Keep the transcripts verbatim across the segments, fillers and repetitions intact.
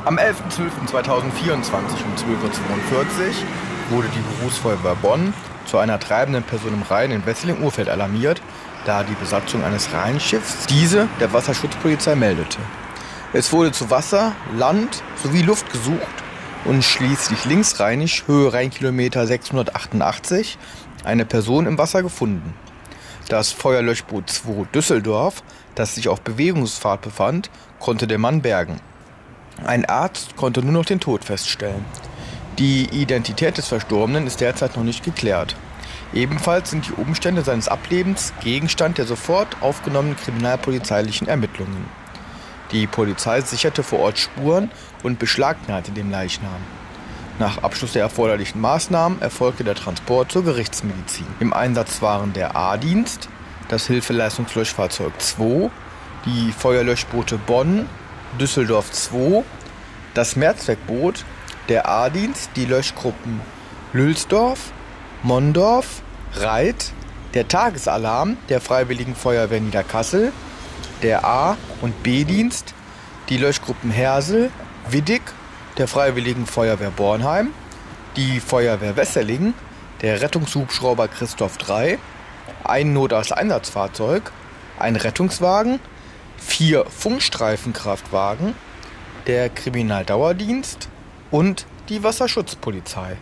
Am elften zwölften zweitausendvierundzwanzig um zwölf Uhr zweiundvierzig wurde die Berufsfeuerwehr Bonn zu einer treibenden Person im Rhein in Wesseling-Urfeld alarmiert, da die Besatzung eines Rheinschiffs diese der Wasserschutzpolizei meldete. Es wurde zu Wasser, Land sowie Luft gesucht und schließlich linksrheinisch, Höhe Rheinkilometer sechshundertachtundachtzig, eine Person im Wasser gefunden. Das Feuerlöschboot zwei Düsseldorf, das sich auf Bewegungsfahrt befand, konnte den Mann bergen. Ein Arzt konnte nur noch den Tod feststellen. Die Identität des Verstorbenen ist derzeit noch nicht geklärt. Ebenfalls sind die Umstände seines Ablebens Gegenstand der sofort aufgenommenen kriminalpolizeilichen Ermittlungen. Die Polizei sicherte vor Ort Spuren und beschlagnahmte den Leichnam. Nach Abschluss der erforderlichen Maßnahmen erfolgte der Transport zur Gerichtsmedizin. Im Einsatz waren der A-Dienst, das Hilfeleistungslöschfahrzeug zwei, die Feuerlöschboote Bonn, Düsseldorf zwei, das Mehrzweckboot, der A-Dienst, die Löschgruppen Lülsdorf, Mondorf, Reit, der Tagesalarm der Freiwilligen Feuerwehr Niederkassel, der A- und B-Dienst, die Löschgruppen Hersel, Widdig, der Freiwilligen Feuerwehr Bornheim, die Feuerwehr Wesseling, der Rettungshubschrauber Christoph drei, ein Notarzteinsatzfahrzeug, ein Rettungswagen, vier Funkstreifenkraftwagen, der Kriminaldauerdienst und die Wasserschutzpolizei.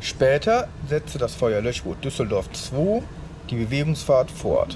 Später setzte das Feuerlöschboot Düsseldorf zwei die Bewegungsfahrt fort.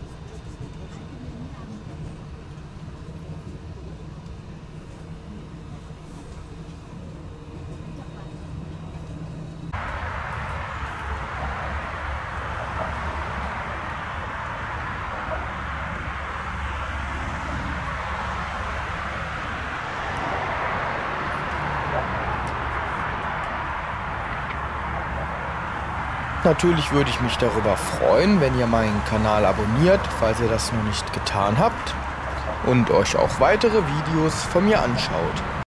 Natürlich würde ich mich darüber freuen, wenn ihr meinen Kanal abonniert, falls ihr das noch nicht getan habt, und euch auch weitere Videos von mir anschaut.